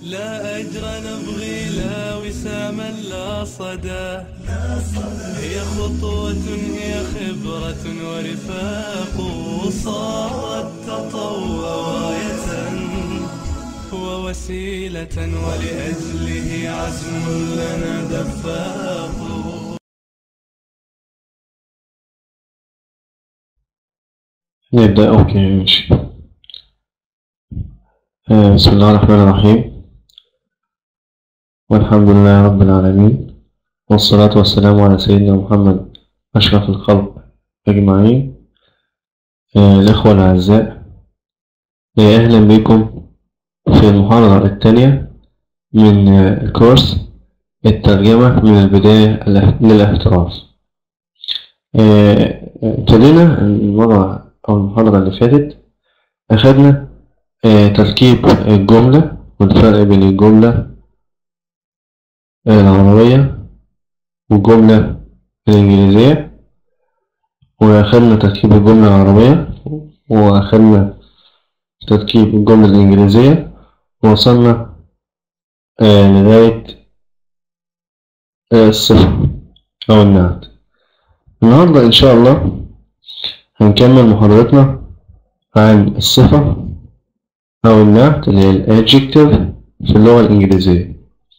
لا أجر نبغي لا وساما لا صدى، هي خطوة هي خبرة ورفاق، صارت تطوع غاية ووسيلة ولأجله عزم لنا دفاق. نبدأ. أوكي ماشي. بسم الله الرحمن الرحيم، والحمد لله رب العالمين، والصلاة والسلام على سيدنا محمد أشرف الخلق أجمعين. الإخوة الأعزاء، أهلا بكم في المحاضرة الثانية من كورس الترجمة من البداية للاحتراف. ابتدينا المرة أو المحاضرة اللي فاتت أخذنا تركيب الجملة والفرق بين الجملة العربية والجملة الإنجليزية، وأخذنا تركيب الجملة العربية وأخذنا تركيب الجملة الإنجليزية، ووصلنا لغاية الصفة أو النعت. النهاردة إن شاء الله هنكمل محاضرتنا عن الصفة أو النعت اللي هي الادجكتيف في اللغة الإنجليزية.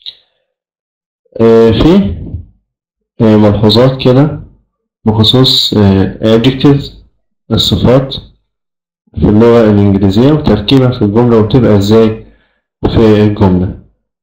في ملحوظات كده بخصوص adjectives الصفات في اللغة الإنجليزية وتركيبها في الجملة وبتبقى إزاي في الجملة.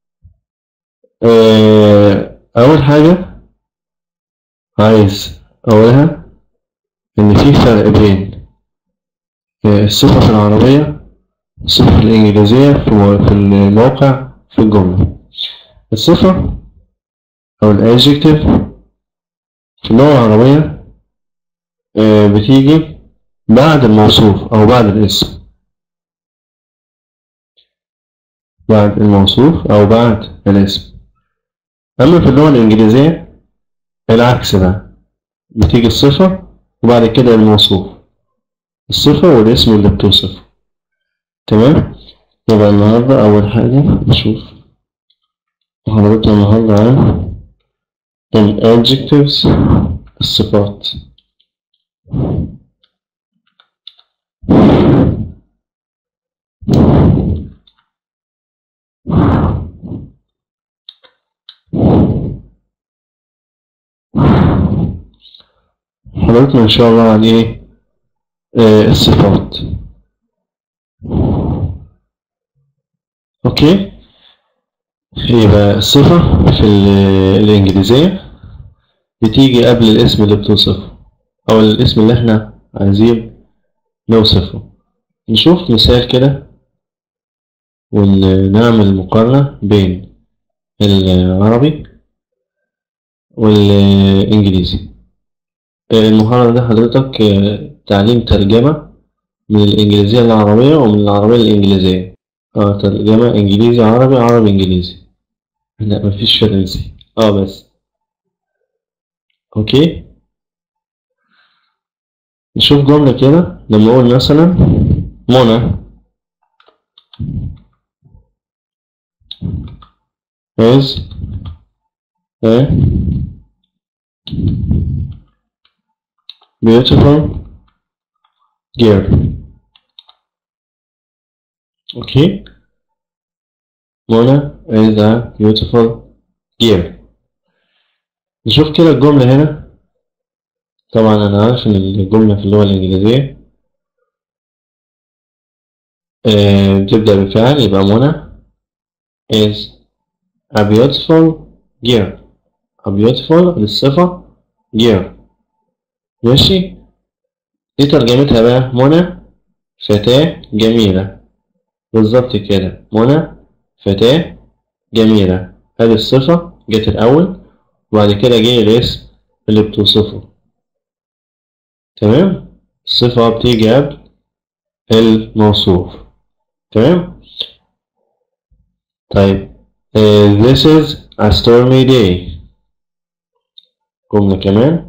أول حاجة عايز أقولها إن في فرق بين الصفة في العربية والصفة في الإنجليزية في الموقع في الجملة. الصفة أو الادجكتيف في اللغة العربية بتيجي بعد الموصوف أو بعد الاسم، بعد الموصوف أو بعد الاسم. أما في اللغة الإنجليزية العكس بقى، بتيجي الصفة وبعد كده الموصوف، الصفة والاسم اللي بتوصفه. تمام؟ يبقى النهاردة أول حاجة نشوف محاضرتنا النهاردة عن adjectives الصفات. محاضرتنا إن شاء الله عن إيه؟ الصفات. أوكي؟ يبقى الصفة في الإنجليزية بتيجي قبل الاسم اللي بتوصفه أو الاسم اللي إحنا عايزين نوصفه. نشوف مثال كده ونعمل مقارنة بين العربي والإنجليزي. المحاضرة ده حضرتك تعليم ترجمة من الإنجليزية للعربية ومن العربية للإنجليزية. ترجمة إنجليزي عربي، عربي إنجليزي، لا مفيش فرنسي بس. أوكي، نشوف جملة كده. لما أقول مثلا منى is a beautiful girl. أوكي، منى is a beautiful girl. نشوف كده الجملة هنا. طبعا أنا عارف إن الجملة في اللغة الإنجليزية بتبدأ بفعل، يبقى منى is a beautiful girl. a beautiful للصفة girl. ماشي، دي ترجمتها بقى منى فتاة جميلة. بالظبط كده، منى فتاة جميلة. هذه الصفة جت الأول وبعد كده جه الاسم اللي بتوصفه. تمام، الصفة بتيجي قبل الموصوف. تمام. طيب this is a stormy day. جملة كمان.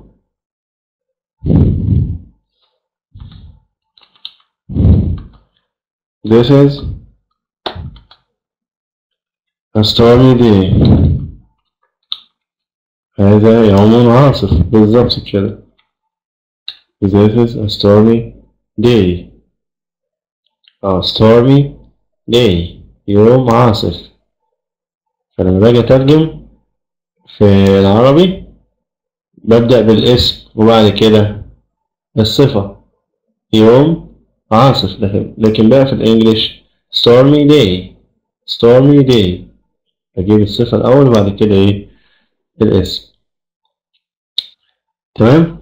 This is A stormy day. هذا يوم عاصف. بالظبط كده. This is a stormy day. A stormy day. يوم عاصف. فلما باجي أترجم في العربي ببدأ بالاسم وبعد كده الصفة يوم عاصف. لكن بقى في الإنجليش stormy day. stormy day أجيب الصفة الأول وبعد كده إيه الاسم. تمام.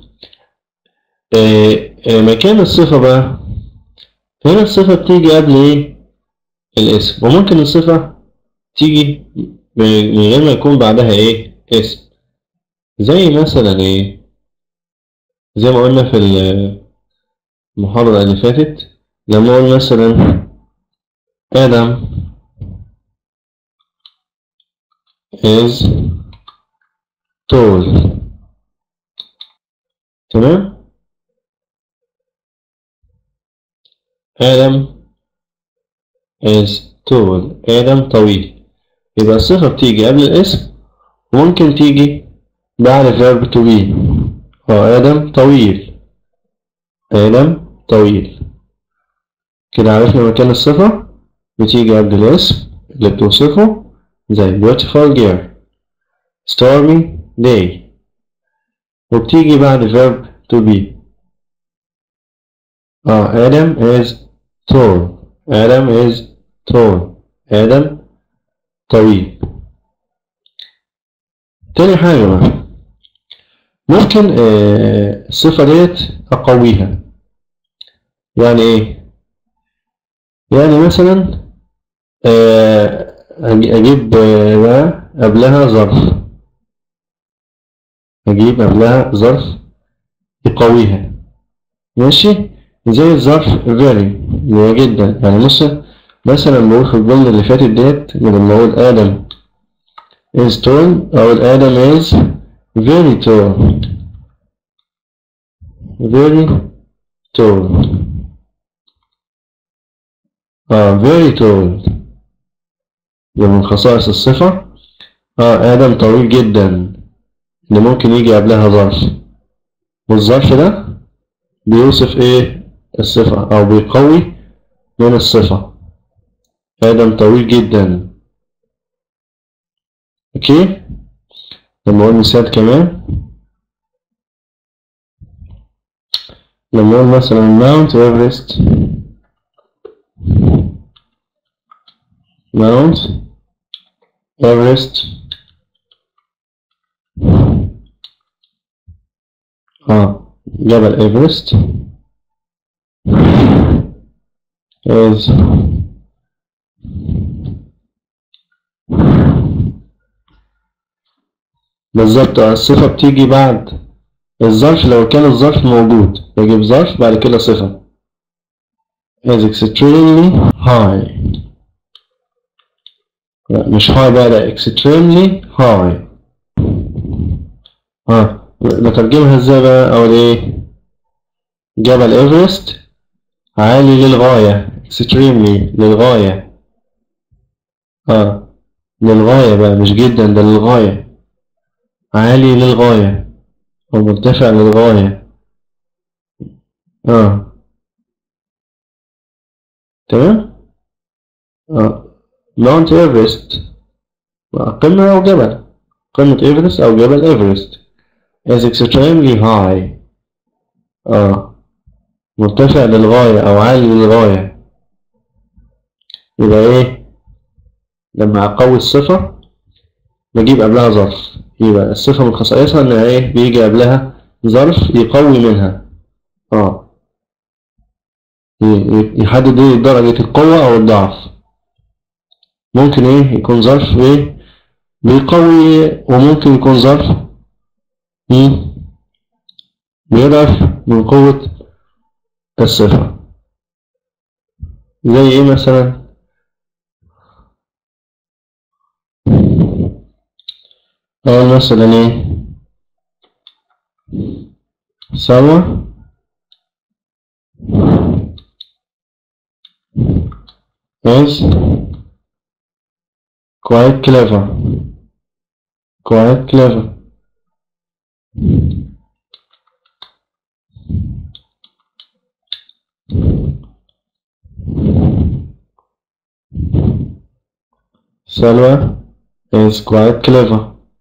مكان الصفة بقى هنا الصفة بتيجي قبل إيه الاسم، وممكن الصفة تيجي من غير ما يكون بعدها إيه اسم. زي مثلا إيه، زي ما قلنا في المحاضرة اللي فاتت لما أقول مثلا آدم is tall. تمام. آدم is tall. آدم طويل. يبقى الصفة بتيجي قبل الاسم وممكن تيجي بعد verb to be. آدم طويل. آدم طويل. كده عرفنا مكان الصفة بتيجي قبل الاسم اللي بتوصفه زي beautiful girl, stormy day، وبتيجي بعد verb to be. آدم is tall. آدم is tall. آدم طويل. تاني حاجة بقى ممكن الصفة ديت أقويها. يعني إيه؟ يعني مثلا أجيب بقى قبلها ظرف. أجيب قبلها ظرف يقويها. ماشي. زي الظرف very اللي هو جدا. يعني مثلا بقول في الجملة اللي فاتت ديت لما أقول آدم is tall أقول آدم is very tall. very tall. very tall ده من خصائص الصفة. آدم طويل جدا اللي ممكن يجي قبلها ظرف، والظرف ده بيوصف ايه الصفة او بيقوي من الصفة. آدم طويل جدا. اوكي. لما اقول مثال كمان، لما اقول مثلا Mount Everest. Mount Everest جبل إيفرست is بالظبط. الصفة بتيجي بعد الظرف. لو كان الظرف موجود بجيب ظرف بعد كده صفة. is extremely high. لا مش high بقى، لا extremely high. نترجمها ازاي بقى؟ أو ايه؟ جبل إيفرست عالي للغاية. extremely للغاية. للغاية بقى، مش جدا، ده للغاية. عالي للغاية أو مرتفع للغاية. تمام. ماونت إيفرست قمة أو جبل. قمة إيفرست أو جبل إيفرست is extremely high. مرتفع للغاية أو عالي للغاية. يبقى إيه؟ لما أقوي الصفة بجيب قبلها ظرف. يبقى الصفة من خصائصها إنها إيه؟ بيجي قبلها ظرف يقوي منها. يحدد إيه درجة القوة أو الضعف. ممكن إيه يكون ظرف إيه بيقوي، وممكن يكون ظرف بيضعف من قوة الصفة. زي إيه مثلا؟ أو مثلا إيه سوا is quite clever quite clever. Salwa is quite clever.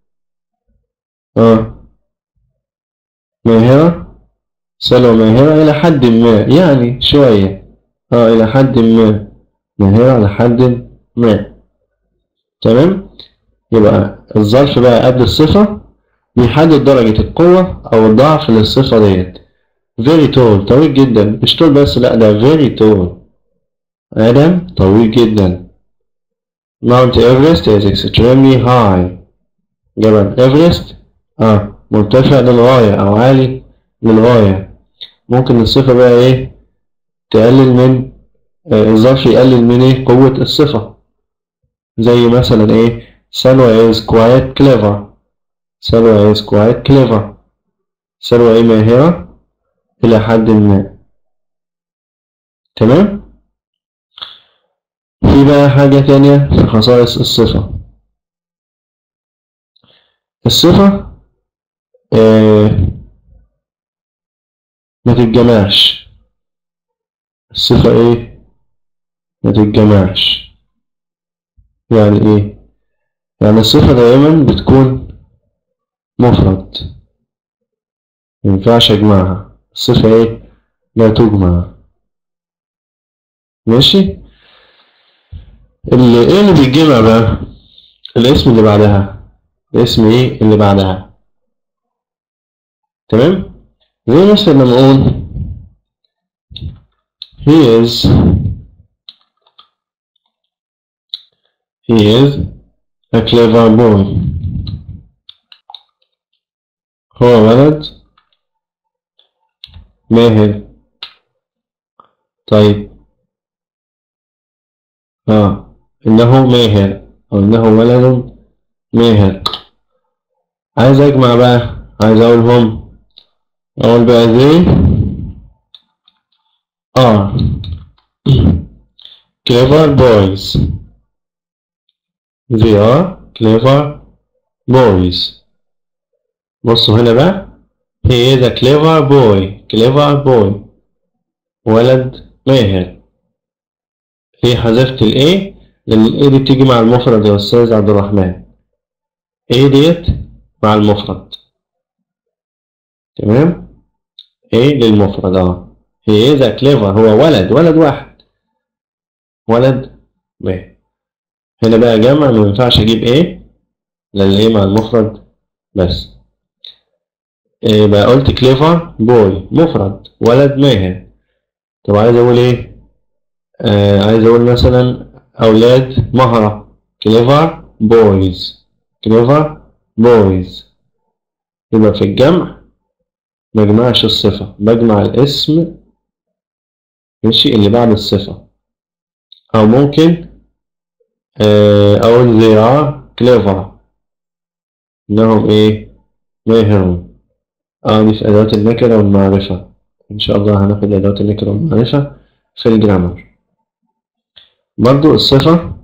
ماهرة. سلوى ماهرة إلى حد ما، يعني شوية. إلى حد ما ماهرة إلى حد ما. تمام. يبقى الظرف بقى قبل الصفة بيحدد درجة القوة أو الضعف للصفة ديت. very tall طويل جدا، مش tall بس، لأ ده very tall. آدم طويل جدا. Mount Everest is extremely high. جبل إيفرست مرتفع للغاية أو عالي للغاية. ممكن الصفة بقى إيه تقلل من الظرف يقلل من إيه قوة الصفة، زي مثلا إيه سلوى is quite clever. سلوى is quite clever. سلوى إيه ماهرة إلى حد ما. تمام. في بقى حاجة تانية في خصائص الصفة. الصفة ما تتجمعش. الصفة إيه ما تتجمعش. يعني إيه؟ يعني الصفة دائما بتكون مفرد، مينفعش أجمعها. الصفة إيه لا تجمع. ماشي. إيه اللي بيتجمع بقى؟ الاسم اللي بعدها. الاسم إيه اللي بعدها. تمام. زي مثلا لما أقول he is a clever boy. هو ولد ماهر. طيب إنه ماهر أو إنه ولد ماهر. عايز أجمع بقى، عايز أقولهم. أقول بقى they are clever boys. they are clever boys. بصوا هنا بقى he is a clever boy. clever boy ولد ماهر. ليه حذفت الايه؟ لأن الايه دي بتيجي مع المفرد يا أستاذ عبد الرحمن. ايه ديت مع المفرد. تمام. ايه للمفرد he is a clever هو ولد واحد ولد ماهر. هنا بقى جمع مينفعش أجيب ايه لأن ايه مع المفرد بس. يبقى قلت clever boy مفرد ولد ماهر. طب عايز أقول ايه؟ عايز أقول مثلا أولاد مهرة clever boys. clever boys. يبقى في الجمع مجمعش الصفة، بجمع الاسم ماشي اللي بعد الصفة. أو ممكن أقول they are clever إنهم إيه ماهرون. دي في أدوات النكرة والمعرفة. إن شاء الله هناخد أدوات النكرة والمعرفة في الجرامر. برضو الصفة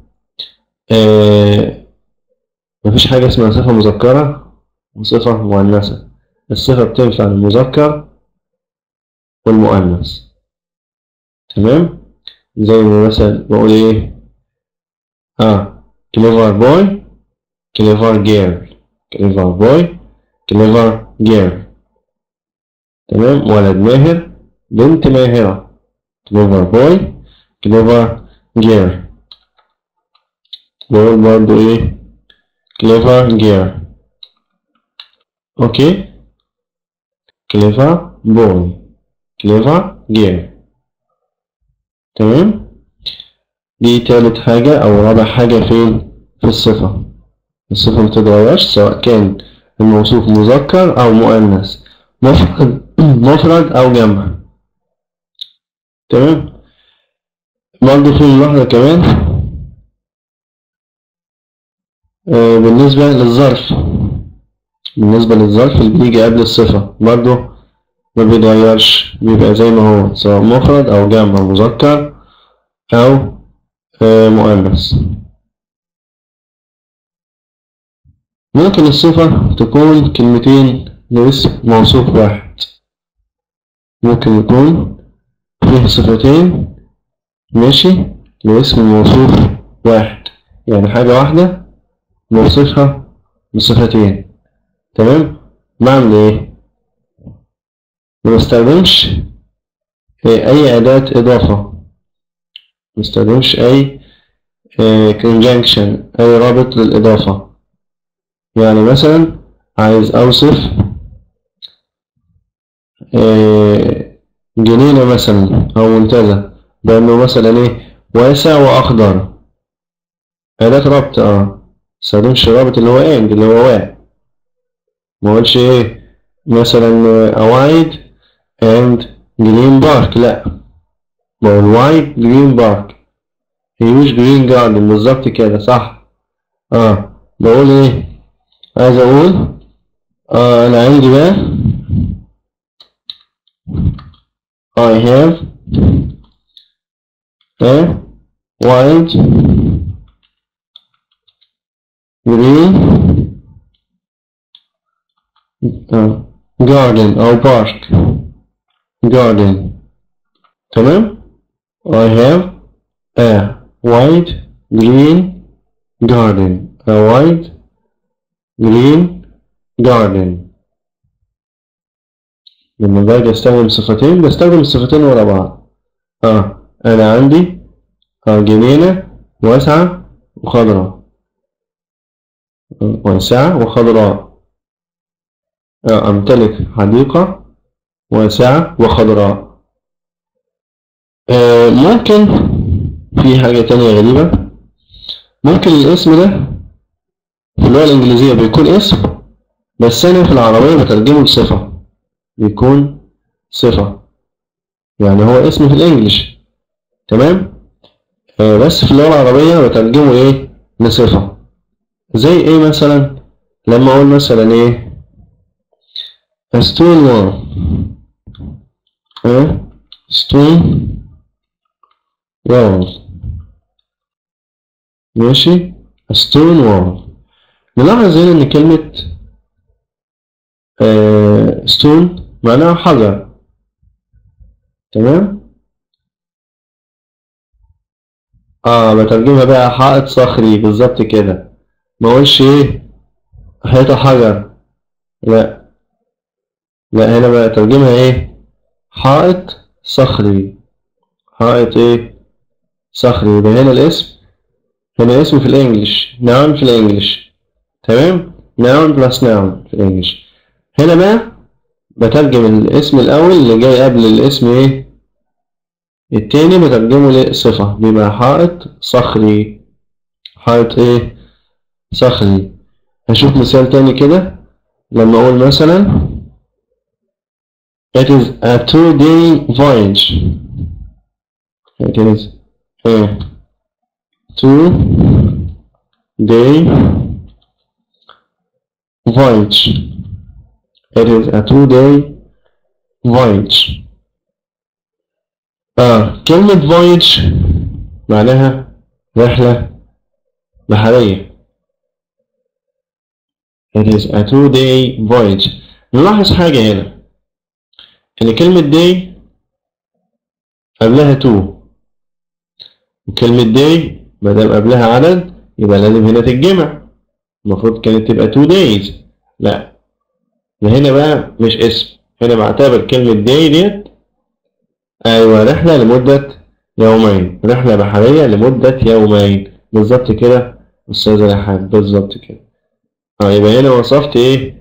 مفيش حاجة اسمها صفة مذكرة وصفة مؤنثة. الصفة بتنفع للمذكر والمؤنث. تمام. زي ما مثلا بقول ايه clever boy clever girl. clever boy clever girl. تمام. ولد ماهر بنت ماهرة. clever boy clever girl. بقول برضو ايه clever girl. اوكي. clever boy clever girl. تمام. دي تالت حاجة أو رابع حاجة في الصفة. الصفة متتغيرش سواء كان الموصوف مذكر أو مؤنث، مفرد أو جمع. تمام. برضه في ملاحظة كمان بالنسبة للظرف اللي بيجي قبل الصفة برضه ما بيتغيرش، بيبقى زي ما هو سواء مفرد أو جمع، مذكر أو مؤنث. ممكن الصفة تكون كلمتين لاسم موصوف واحد، ممكن يكون فيه صفتين ماشي لاسم موصوف واحد، يعني حاجة واحدة نوصفها بصفتين. تمام؟ بعمل ايه؟ منستخدمش أي أداة إضافة، منستخدمش أي conjunction، أي رابط للإضافة. يعني مثلا عايز أوصف جنينة مثلا أو منتزه بأنه مثلا إيه واسع وأخضر، أداة ربط. مستخدمش الرابط اللي هو إنج اللي هو واع، مقولش إيه مثلا a wide and green park، لأ بقول wide green park huge green garden، بالظبط كده صح. بقول إيه؟ عايز أقول أنا عندي بقى I have a wide green garden أو park garden. تمام؟ I have a wide green garden، a wide green garden. لما باجي استخدم صفتين بستخدم الصفتين ورا بعض. أنا عندي جنينة واسعة وخضراء، واسعة وخضراء. أمتلك حديقة واسعة وخضراء. ممكن في حاجة تانية غريبة، ممكن الاسم ده في اللغة الإنجليزية بيكون اسم، بس أنا في العربية بترجمه لصفة، بيكون صفة، يعني هو اسم في الإنجليش تمام، بس في اللغة العربية بترجمه إيه لصفة. زي إيه مثلا؟ لما أقول مثلا إيه a stone wall، stone wall ماشي، a stone wall. نلاحظ هنا إن كلمة stone معناها حجر، تمام. بترجمها بقى حائط صخري، بالظبط كده. ما اقولش ايه حيطة حجر، لا هنا بقى ترجمها ايه حائط صخري، حائط ايه صخري. يبقى هنا الاسم، هنا اسم في الانجليش، noun في الانجليش، تمام، noun plus noun في الانجليش. هنا بقى بترجم الاسم الاول اللي جاي قبل الاسم ايه التاني، بترجمه لصفة، بيبقى حائط صخري، حائط ايه صخري. هشوف مثال تاني كده، لما اقول مثلا it is a 2-day voyage، it is a 2-day voyage، it is a 2-day voyage. كلمة voyage معناها رحلة بحرية، it is a 2-day voyage. نلاحظ حاجة هنا، إن كلمة day قبلها 2، وكلمة day مادام قبلها عدد يبقى لازم هنا تتجمع، المفروض كانت تبقى 2 days، لا هنا بقى مش اسم، هنا بعتبر كلمة day ديت أيوة رحلة لمدة يومين، رحلة بحرية لمدة يومين، بالظبط كده أستاذ ريحان، بالظبط كده. يبقى هنا وصفت إيه؟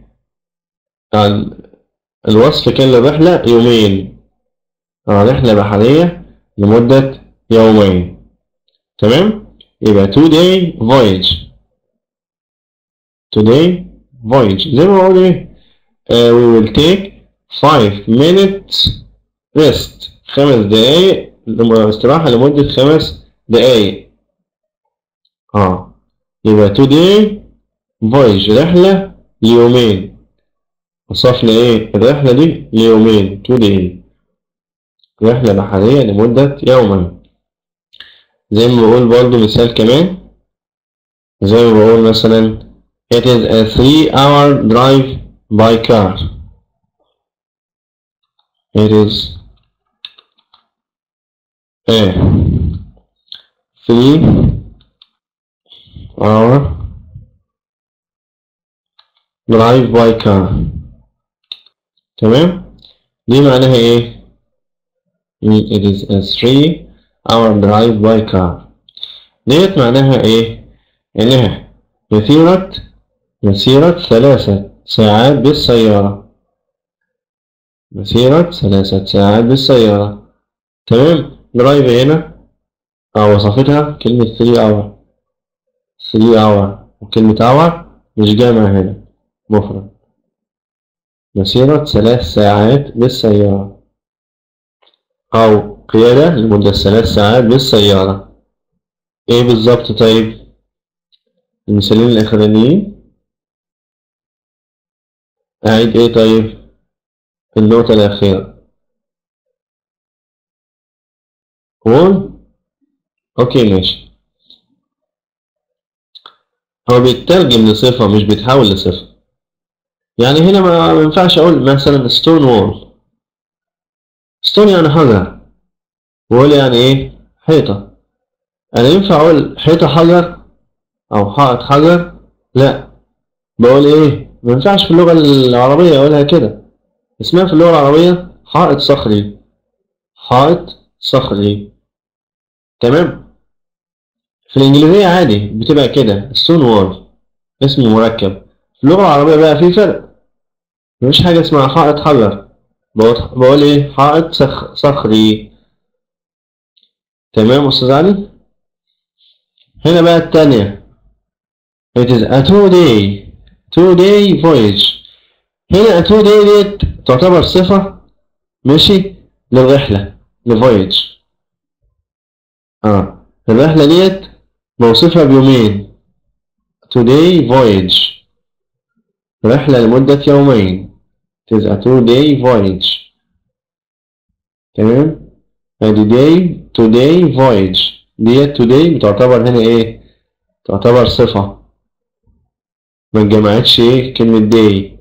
الوصف كان للرحلة يومين، رحلة بحرية لمدة يومين، تمام؟ يبقى 2-day voyage، 2-day voyage زي ما بقول إيه؟ we will take 5 minutes rest، 5 دقايق استراحة لمدة 5 دقايق. يبقى 2-day voyage رحلة ليومين، وصفنا ايه الرحلة دي ليومين، 2-day رحلة بحرية لمدة يومين. زي ما بقول برضو مثال كمان، زي ما بقول مثلا It is a 3-hour drive by car. It is a 3-hour drive by car. تمام؟ دي معناها ايه؟ It is a 3-hour drive by car. ديت معناها ايه؟ انها مسيرة 3 ساعات بالسيارة. مسيرة 3 ساعات بالسيارة. تمام؟ درايف هنا وصفتها كلمة 3 hour وكلمة hour مش جامع هنا، مفرد. مسيرة 3 ساعات بالسيارة أو قيادة لمدة 3 ساعات بالسيارة. إيه بالظبط طيب؟ المثالين الأخرانيين أعيد إيه طيب؟ النقطة الأخيرة أوكي ماشي. هو بيترجم لصفة مش بيتحول لصفة. يعني هنا ما ينفعش أقول مثلا stone wall. stone يعني حجر، wall يعني إيه؟ حيطة. أنا ينفع أقول حيطة حجر أو حائط حجر؟ لأ، بقول إيه؟ ما ينفعش في اللغة العربية أقولها كده. اسمها في اللغة العربية حائط صخري. حائط صخري. تمام؟ في الإنجليزية عادي بتبقى كده stone wall، اسم مركب. في اللغة العربية بقى في فرق. مفيش حاجة اسمها حائط حجر، بقول إيه؟ حائط صخري. تمام أستاذ علي؟ هنا بقى التانية it is a 2-day voyage. هنا a 2-day ديت تعتبر صفة ماشي للرحلة لفويج. الرحلة ديت موصوفة بيومين. 2-day voyage رحلة لمدة يومين. it is a 2-day voyage. تمام؟ ادي 2-day voyage ديت 2-day بتعتبر هنا ايه؟ تعتبر صفة ما اتجمعتش ايه كلمة day.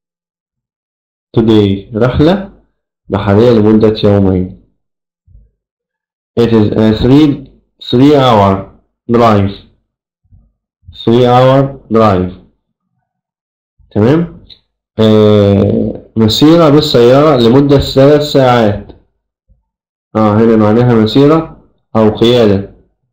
2-day رحلة بحرية لمدة يومين. it is a 3-hour drive. 3-hour drive. تمام؟ مسيرة بالسيارة لمدة 3 ساعات. هنا معناها مسيرة أو قيادة،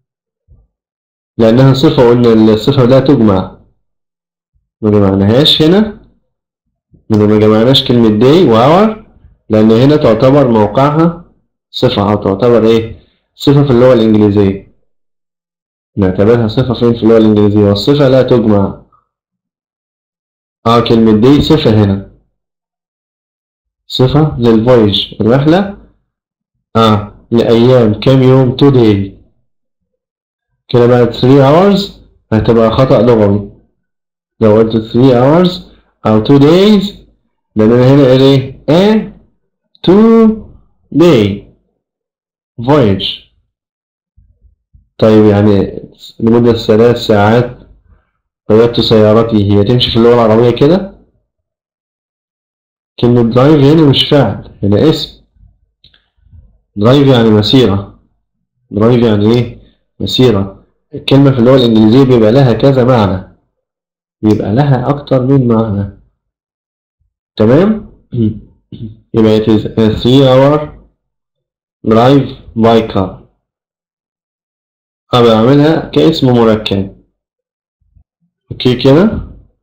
لأنها صفة وإن الصفة لا تجمع. ما جمعناهاش هنا، ما جمعناش كلمة day وhour، لأن هنا تعتبر موقعها صفة أو تعتبر إيه؟ صفة في اللغة الإنجليزية. نعتبرها صفة فين في اللغة الإنجليزية؟ والصفة لا تجمع. كلمة day صفة هنا، صفة للفويج الرحلة لأيام كام يوم 2-day. كده بقى 3 hours هتبقى خطأ لغوي لو قلت 3 hours أو 2 days، لأن أنا هنا إيه؟ a 2-day voyage. طيب يعني لمدة 3 ساعات قيادة سيارتي، هي تمشي في اللغة العربية كده؟ كلمة درايف هنا مش فعل، هنا اسم. درايف يعني مسيرة. درايف يعني ايه؟ مسيرة. الكلمة في اللغة الإنجليزية بيبقى لها كذا معنى، بيبقى لها أكتر من معنى. تمام؟ يبقى it is a 3-hour drive by car. بعملها كاسم مركب. اوكي كده؟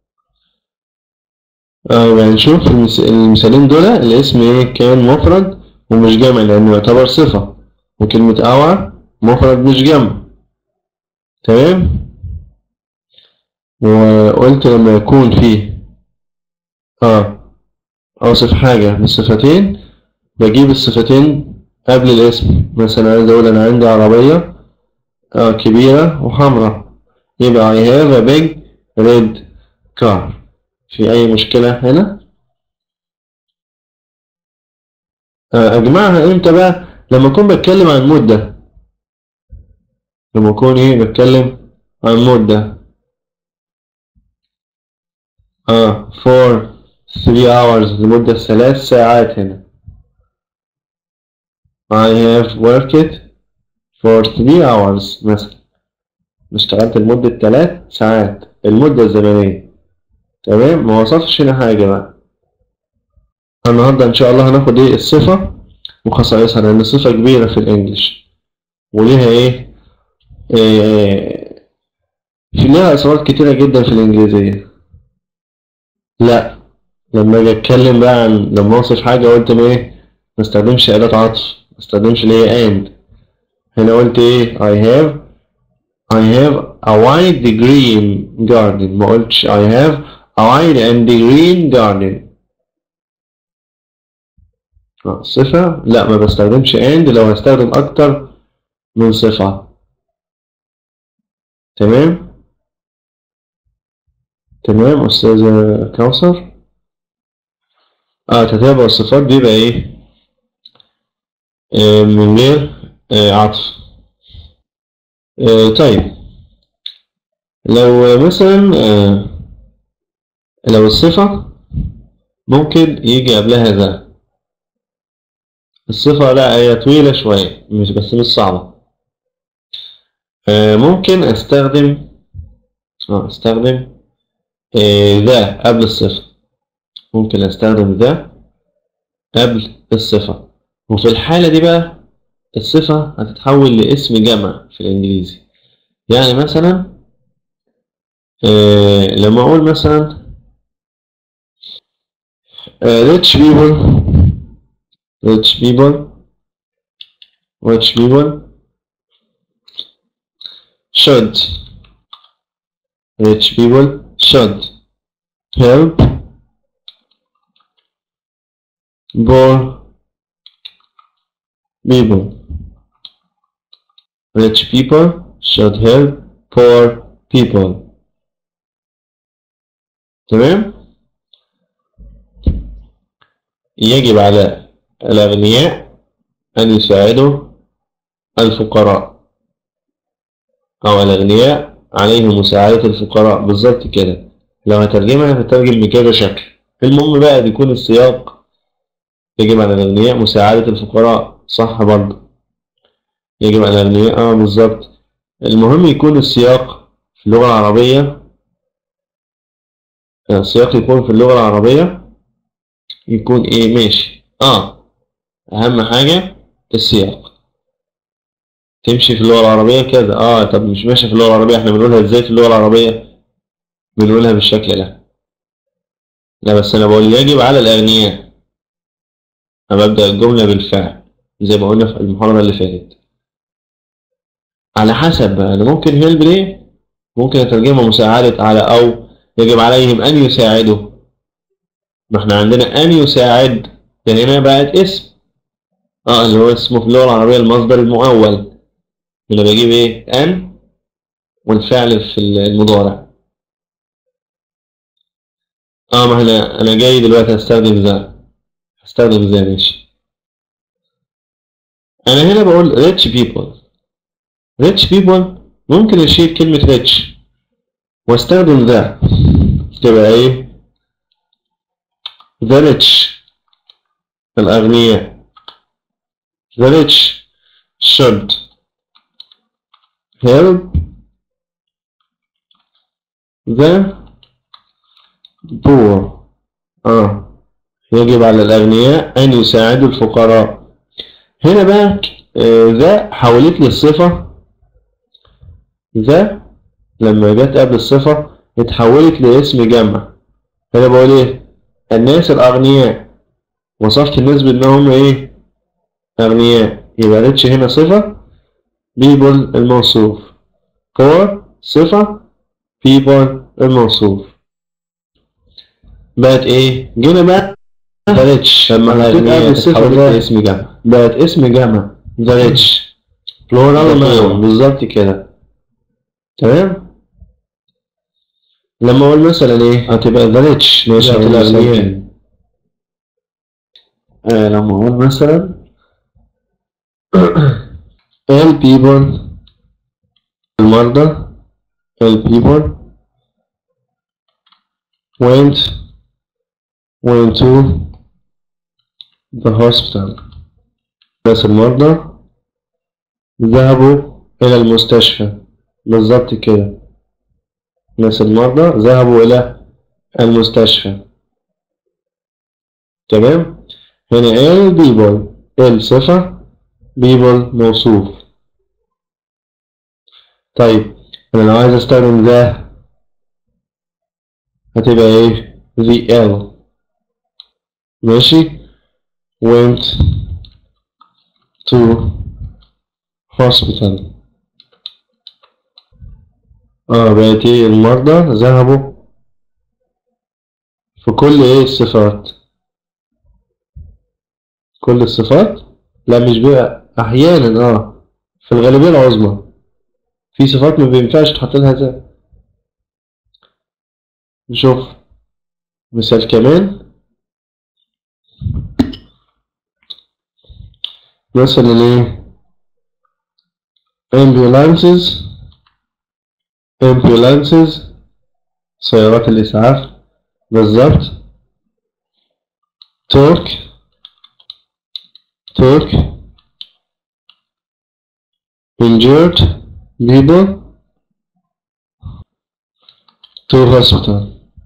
يبقى نشوف المثالين دول الاسم ايه؟ كان مفرد ومش جمع لأنه يعتبر صفة، وكلمة hour مفرد مش جمع. تمام؟ وقلت لما يكون فيه أوصف حاجة بالصفتين بجيب الصفتين قبل الاسم. مثلا عايز أقول أنا عندي عربية كبيرة وحمراء، يبقى I have a big red car. في أي مشكلة هنا؟ أجمعها إمتى بقى؟ لما أكون بتكلم عن مدة. لما أكون بتكلم عن مدة. for 3 hours لمدة 3 ساعات هنا. I have worked for 3 hours مثلا، اشتغلت لمدة 3 ساعات المدة الزمنية. تمام، ما وصفش هنا حاجة بقى. النهاردة إن شاء الله هناخد إيه الصفة وخصائصها، لأن الصفة كبيرة في الإنجليش وليها إيه في لها أسرار كتيرة جدا في الإنجليزية. لا، لما أجي أتكلم بقى عن لما أوصف حاجة قلت إيه ما استخدمش أداة عطف، ما استخدمش اللي هي and. هنا قلت إيه I have a wide green garden، ما قلتش I have a wide and green garden. صفة لا، ما بستخدمش and لو هستخدم أكتر من صفة. تمام أستاذة كوثر. تتابع الصفات بيبقى إيه من غير عطف. طيب لو مثلا لو الصفة ممكن يجي قبلها ذا. الصفة لا هي طويلة شوية بس مش صعبة. ممكن استخدم ذا قبل الصفة. ممكن استخدم ذا قبل الصفة، وفي الحالة دي بقى الصفة هتتحول لاسم جمع في الانجليزي. يعني مثلا لما اقول مثلا rich people should help poor people. Rich people should help poor people. تمام. يجب على الأغنياء أن يساعدوا الفقراء، أو الأغنياء عليهم مساعدة الفقراء. بالظبط كده. لو هترجمها هترجم بكذا شكل. المهم بقى يكون السياق يجب على الأغنياء مساعدة الفقراء، صح برضه. يجب على الأغنياء بالظبط. المهم يكون السياق في اللغة العربية، السياق يكون في اللغة العربية يكون إيه ماشي. أهم حاجة السياق تمشي في اللغة العربية كذا. طب مش ماشي في اللغة العربية، احنا بنقولها ازاي في اللغة العربية؟ بنقولها بالشكل ده. لا بس انا بقول يجب على الأغنياء، انا ببدأ الجملة بالفعل زي ما قلنا في المحاضرة اللي فاتت. على حسب بقى، انا ممكن هيلب ليه ممكن اترجمها مساعدة على، او يجب عليهم ان يساعدوا. ما احنا عندنا ان يساعد هنا بقت اسم، اللي هو اسمه في اللغة العربية المصدر المؤول. هنا بجيب ايه ان والفعل في المضارع. ما انا جاي دلوقتي هستخدم ذا ماشي. انا هنا بقول rich people ممكن اشيل كلمة rich واستخدم ذا، تبقى ايه the rich الأغنياء. the rich should help the poor. يجب على الأغنياء أن يساعدوا الفقراء. هنا بقى ذا حولت لي الصفة. ذا لما جت قبل الصفة اتحولت لاسم جمع. هنا بقول ايه الناس الأغنياء، وصفت الناس بأنهم ايه أغنياء، يبقى ريتش هنا صفة، people الموصوف، poor صفة، people الموصوف. بقت ايه جينا بقى the rich لما الأغنياء اتحولت لاسم جمع بقت اسم جمع the rich plural noun. بالظبط كده. تمام. لما اقول مثلا ايه هتبقى the rich ماشي الأغنياء. لما اقول مثلا all people المرضى all people went to the hospital. ناس المرضى ذهبوا إلى المستشفى. بالظبط كده، ناس المرضى ذهبوا إلى المستشفى. تمام. هنا ال people، الصفة، people موصوف. طيب أنا لو عايز أستخدم ذا هتبقى إيه؟ the L. ماشي. went to hospital. بقت إيه؟ المرضى ذهبوا في كل إيه الصفات؟ كل الصفات؟ لا مش بقى أحيانا في الغالبية العظمى في صفات ما بينفعش تحط لها ذا. نشوف مثال كمان. مثلا ايه؟ ambulances سيارات الإسعاف. بالظبط. took injured people to hospital.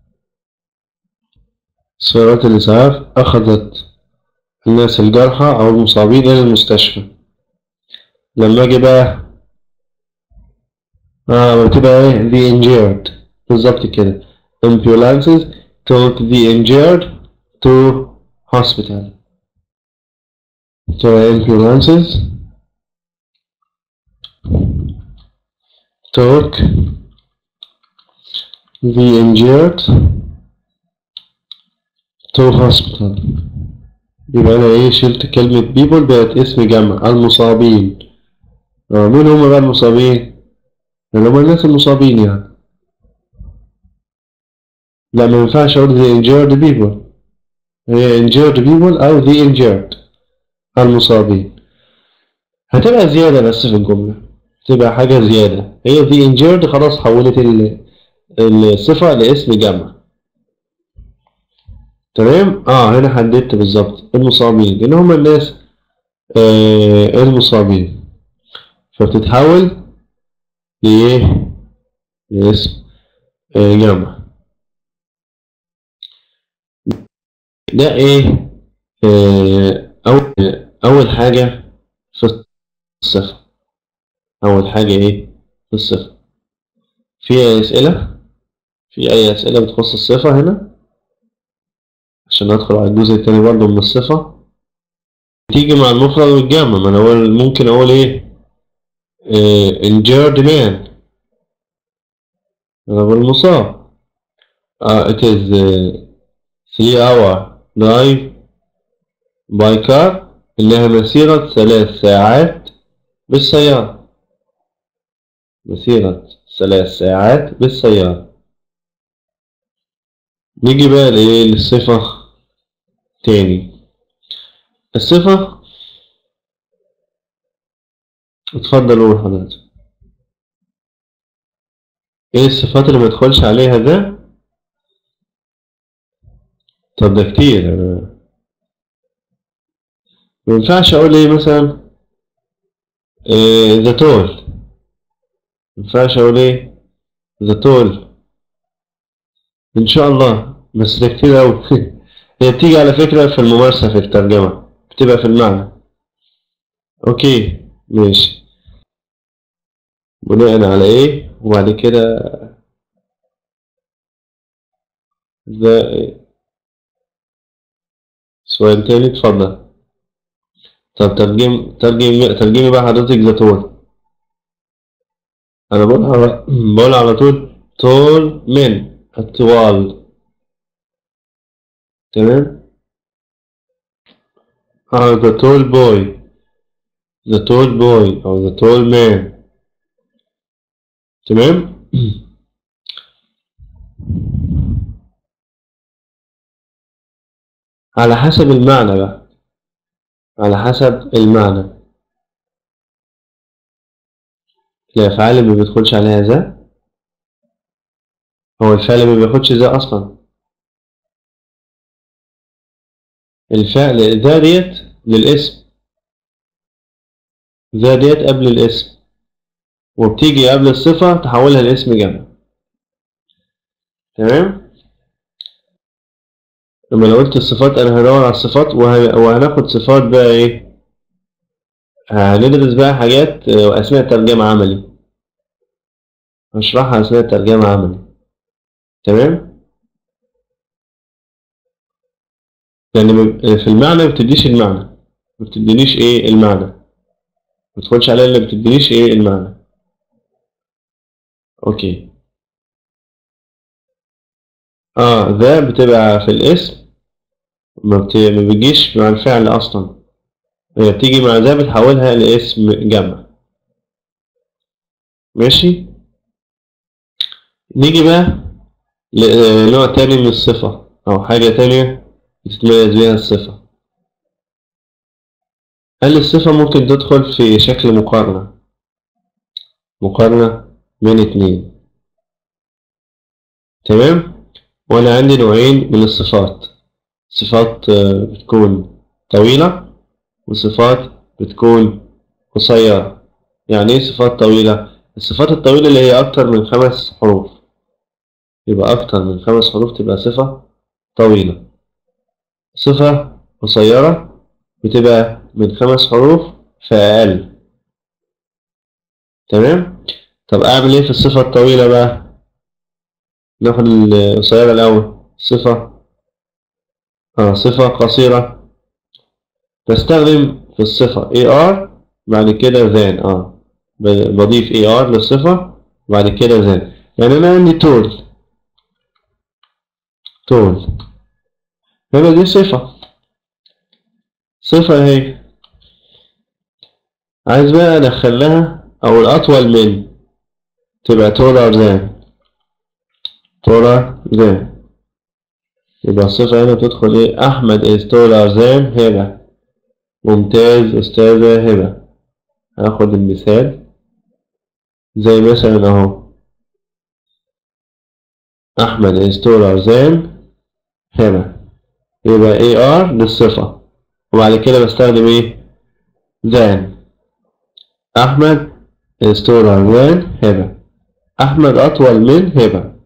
سيارات الإسعاف أخذت الناس الجرحى أو المصابين إلى المستشفى. لما أجي بقى بتبقى إيه؟ the injured. بالظبط كده. ambulances took the injured to hospital. تبقى ambulances took the injured to hospital. يبقى أنا إيه؟ شلت كلمة people بقت اسم جمع، المصابين. مين هم بقى المصابين؟ اللي هم الناس المصابين يعني. لا ما ينفعش أقول the injured people، هي injured people أو the injured المصابين. هتبقى زيادة بس في الجملة، تبقى حاجة زيادة. هي the injured خلاص حولت الصفة لاسم جمع. تمام. هنا حددت بالظبط المصابين لأن هم الناس المصابين، فبتتحول لإيه؟ لاسم جمع. ده إيه؟ أول حاجة في الصفة. أول حاجة إيه؟ في الصفة. في أي أسئلة؟ في أي أسئلة بتخص الصفة هنا؟ عشان ندخل على الجزء التاني برضه من الصفة. تيجي مع المفرد والجمع. ما أنا ممكن أقول إيه؟ injured man، أنا بقول مصاب. it is 3 hour drive by car، إنها مسيرة 3 ساعات بالسيارة. مسيرة 3 ساعات بالسيارة. نيجي بقى لإيه؟ للصفة تاني. الصفة، اتفضل قول حضرتك. ايه الصفات اللي ما يدخلش عليها ده؟ طب ده كتير. ما ينفعش اقول ايه مثلا ذا تول. ما ينفعش اقول ايه ذا تول ان شاء الله، بس ده كتير اوي. هي بتيجي على فكرة في الممارسة في الترجمة، بتبقى في المعنى. اوكي ماشي. بناء على ايه؟ وبعد كده ده سؤال تاني. اتفضل. طب ترجمي بقى حضرتك ذا تول. انا بقول على طول تول من الطوال. تمام. the tall boy، the tall boy أو the tall man. تمام. على حسب المعنى بقى، على حسب المعنى. الأفعال اللي ما بيدخلش عليها ذا، هو الفعل ما بياخدش ذا أصلا. الفعل ذا ديت للاسم، ذا ديت قبل الاسم، وبتيجي قبل الصفة تحولها لاسم جمع. تمام؟ لما لو قلت الصفات أنا هدور على الصفات وهناخد صفات بقى إيه؟ هندرس بقى حاجات أثناء ترجمة عملي، هشرحها أثناء ترجمة عملي. تمام؟ لأن في المعنى مبتديش المعنى، مبتدينيش إيه المعنى، متدخلش عليها اللي مبتدينيش إيه المعنى. أوكي. ذا بتبقى في الاسم، ما بتجيش مع الفعل أصلا، هي بتيجي مع ذا بتحولها لاسم جمع. ماشي. نيجي بقى لنوع تاني من الصفة أو حاجة تانية بتتميز بيها الصفة. هل الصفة ممكن تدخل في شكل مقارنة، مقارنة بين اتنين؟ تمام. وأنا عندي نوعين من الصفات، صفات بتكون طويلة وصفات بتكون قصيرة. يعني ايه صفات طويلة؟ الصفات الطويلة اللي هي أكتر من 5 حروف، يبقى أكتر من 5 حروف تبقى صفة طويلة. صفة قصيرة بتبقى من 5 حروف فأقل. تمام؟ طب أعمل إيه في الصفة الطويلة بقى؟ ناخد القصيرة الأول. صفة قصيرة بستخدم في الصفة AR بعد كده than. بضيف AR للصفة بعد كده than. يعني أنا عندي tall هنا دي صفة اهي، عايز بقى أدخلها أو الأطول من تبقى taller than. يبقى الصفة هنا تدخل ايه؟ أحمد is taller than هبة. ممتاز أستاذة هبة. هاخد المثال زي مثلا أهو، أحمد is taller than هبة، يبقى AR للصفة وبعد كده بستخدم ايه؟ than. أحمد is taller than هبة، أحمد أطول من هبة.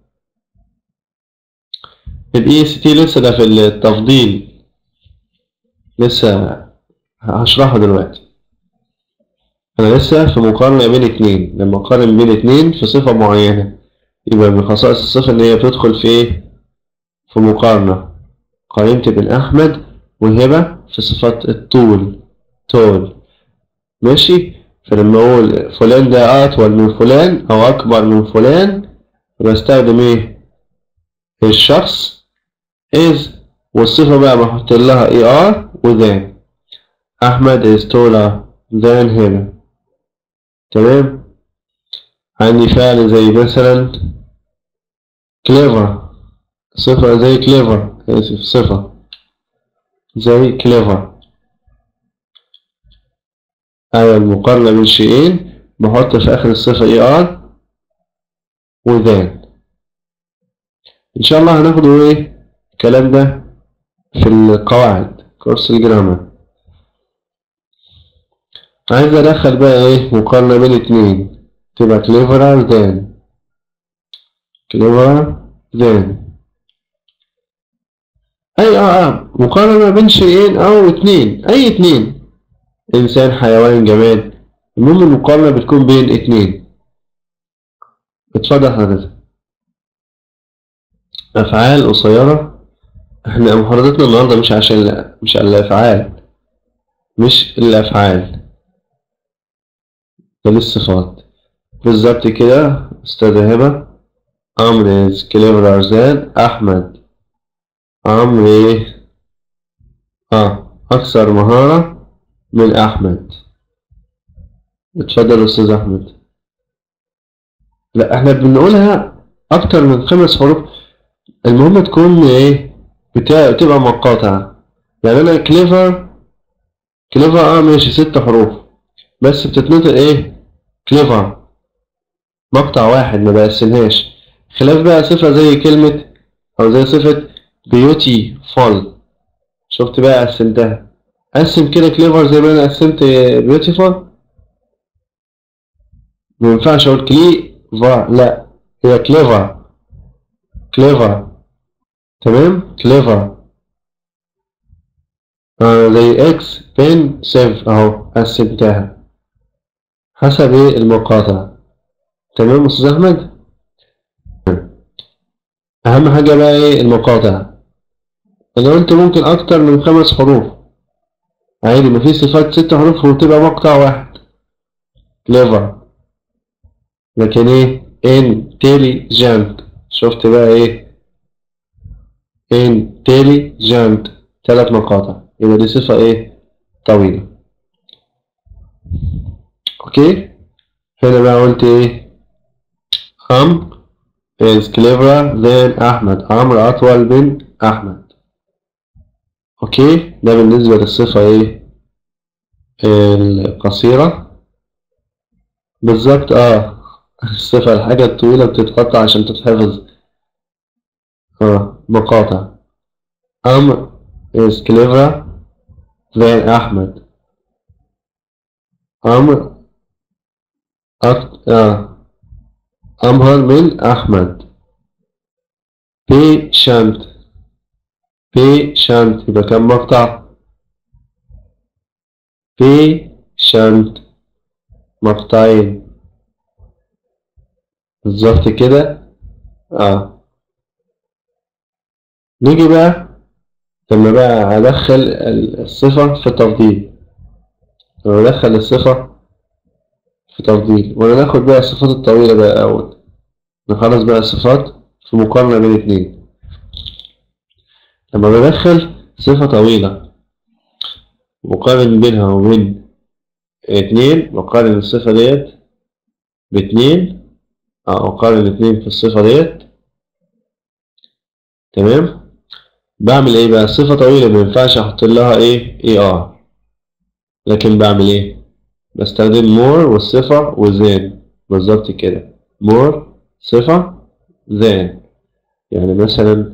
ال EST لسه ده في التفضيل، لسه هشرحه دلوقتي. أنا لسه في مقارنة بين اتنين، لما أقارن بين اتنين في صفة معينة يبقى من خصائص الصفة إن هي بتدخل في إيه؟ في مقارنة. قارنت بين أحمد وهبة في صفات الطول tall. ماشي. فلما أقول فلان ده أطول من فلان أو أكبر من فلان بستخدم إيه؟ الشخص is، والصفة بقى بحط لها AR و than. أحمد is taller than هبة. تمام. عندي فعل زي مثلا clever، صفة زي clever، صفة زي clever. المقارنة بين شيئين بحط في آخر الصفة AR و than. إن شاء الله هناخده إيه الكلام ده في القواعد، كورس الجرامر. عايز أدخل بقى إيه مقارنة بين اتنين تبقى cleverer than. أي مقارنة بين شيئين أو اتنين، أي اتنين، إنسان حيوان جماد، المهم المقارنة بتكون بين اتنين. اتفضل حضرتك. أفعال قصيرة. احنا محاضرتنا النهاردة مش على الأفعال، مش الأفعال، ده للصفات بالظبط كده. أستاذة هبة عمرو is cleverer than أحمد. عمرو أكثر مهارة من أحمد. اتفضل أستاذ أحمد. لا احنا بنقولها أكتر من 5 حروف، المهم تكون إيه بتبقى مقاطعة. يعني أنا كليفر ماشي 6 حروف بس بتتنطق إيه كليفر، مقطع واحد ما بقسمهاش. خلاف بقى صفة زي كلمة أو زي صفة beautiful، شفت بقى قسمتها. قسم كده كليفر زي ما انا قسمت بيوتيفول. ما ينفعش اقول كليفر، لا، هي كليفر. كليفر. تمام، كليفر. زي اكس بين سيف اهو قسمتها حسب ايه المقاطع. تمام استاذ احمد. اهم حاجة بقى ايه المقاطع. انا قلت ممكن اكتر من 5 حروف عادي، مفيش صفات 6 حروف وتبقى مقطع واحد كليفر. لكن ايه intelligent، شفت بقى ايه intelligent 3 مقاطع، يبقى دي صفة ايه طويلة. اوكي. هنا بقى قلت ايه am is cleverer than أحمد. عمرو أطول من أحمد. اوكي، ده بالنسبة للصفة ايه القصيرة. بالظبط الصفة الحاجة الطويلة بتتقطع عشان تتحفظ. مقاطع. عمرو is cleverer than أحمد. عمرو أمهر من أحمد. patient. patient يبقى كم مقطع؟ patient مقطعين بالظبط كده. نيجي بقى لما بقى أدخل الصفة في تفضيل. لما أدخل الصفة في تفضيل، وأنا ناخد بقى الصفات الطويلة بقى أول. نخلص بقى الصفات في مقارنة بين اتنين. لما بدخل صفة طويلة مقارن بينها وبين اتنين، بقارن الصفة ديت باتنين، أقارن اتنين في الصفة ديت. تمام. بعمل ايه بقى؟ صفة طويلة مينفعش احط لها ايه لكن بعمل ايه؟ بستخدم more والصفة وthan. بالظبط كده، more صفة than. يعني مثلا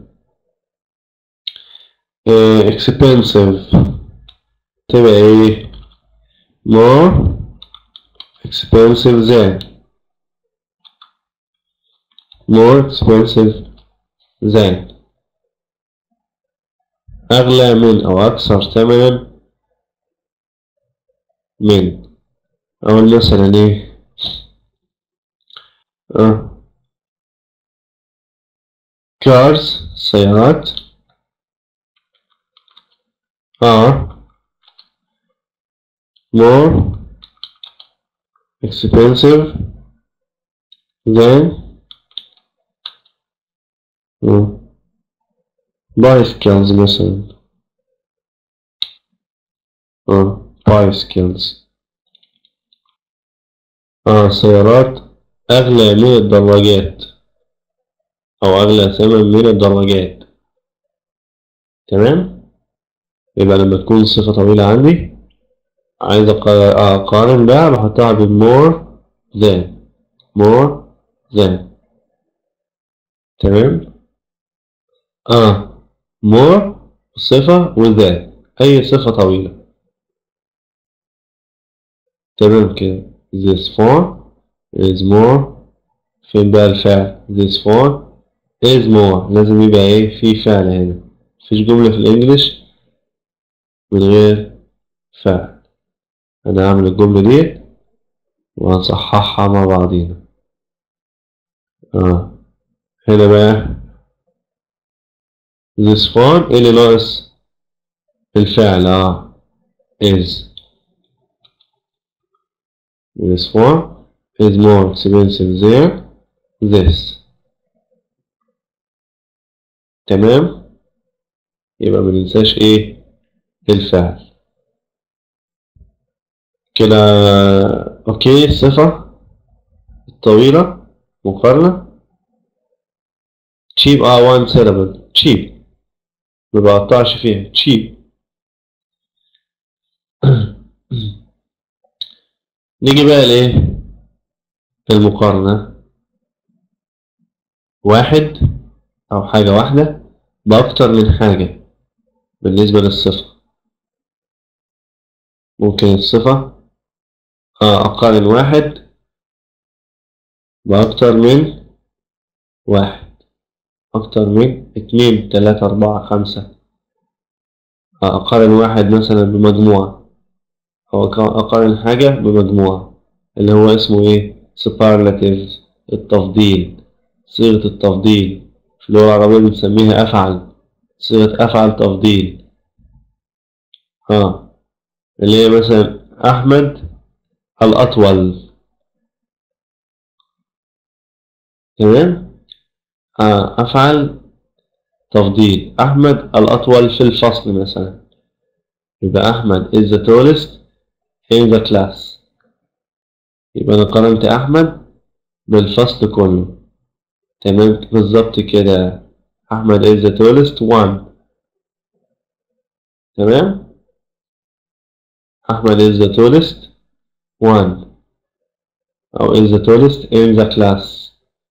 expensive تبقى ايه؟ more expensive than. more expensive than أغلى من أو أكثر ثمنا من. أقول مثلا ايه cars سيارات are more expensive than bicycles مثلا. bicycles. سيارات أغلى من الدراجات أو أغلى ثمن من الدراجات. تمام. يبقى لما تكون الصفة طويلة عندي عايز أقارن بقى، بحطها بالmore than. more than. تمام. more صفة وthan أي صفة طويلة. تمام كده. this phone is more. فين بقى الفعل؟ this phone is more لازم يبقى ايه في فعل هنا. مفيش جملة في الانجليش من غير فعل. انا هعمل الجملة دي وهنصححها مع بعضينا. هنا بقى this phone ايه اللي ناقص؟ الفعل is. this phone is more expensive than this. تمام. يبقى مننساش ايه الفعل كده. اوكي. الصفة الطويلة مقارنة cheap one syllable cheap ما بقطعش فيها cheap. نيجي بقى لايه المقارنة. واحد أو حاجة واحدة بأكتر من حاجة بالنسبة للصفة. ممكن الصفة أقارن واحد بأكتر من واحد، أكتر من 2 3 4 5. أقارن واحد مثلا بمجموعة، أو أقارن حاجة بمجموعة، اللي هو اسمه إيه؟ superlative، التفضيل، صيغة التفضيل. في اللغة العربية بنسميها أفعل، صيغة أفعل تفضيل. اللي هي مثلا أحمد الأطول. تمام. أفعل تفضيل، أحمد الأطول في الفصل مثلا، يبقى أحمد is the tallest in the class. يبقى أنا قارنت أحمد بالفصل كله. تمام بالظبط كده. أحمد is the tallest one. تمام. أحمد is the tallest one، أو is the tallest in the class.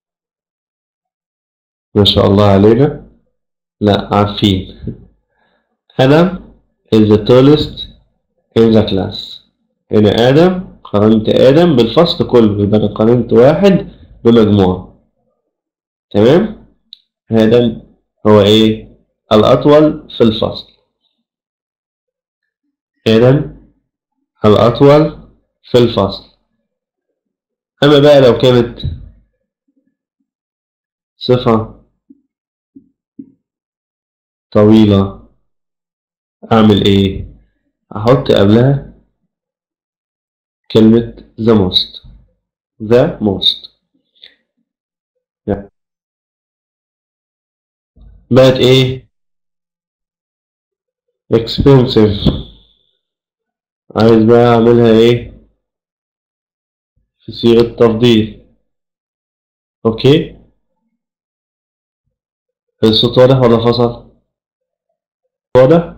ما شاء الله علينا، لا عارفين. آدم is the tallest in the class. هنا آدم، قارنت آدم بالفصل كله، يبقى أنا قارنت واحد بمجموعة. تمام. آدم هو إيه؟ الأطول في الفصل. آدم الأطول في الفصل. أما بقى لو كانت صفة طويلة أعمل إيه؟ أحط قبلها كلمة the most. the most بقت إيه؟ expensive. عايز بقى أعملها إيه؟ في صيغة تفضيل. أوكي. الصوت واضح ولا فصل؟ واضح؟